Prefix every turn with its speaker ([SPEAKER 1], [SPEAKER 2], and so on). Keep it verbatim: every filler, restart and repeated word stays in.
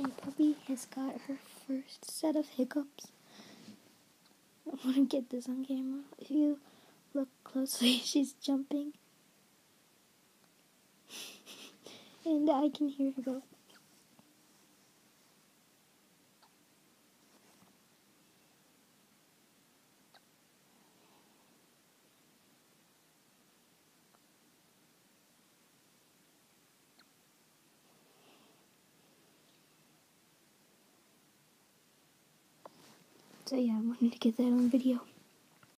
[SPEAKER 1] my puppy has got her first set of hiccups. I want to get this on camera. If you look closely, she's jumping. And I can hear her go. So yeah, I wanted to get that on video.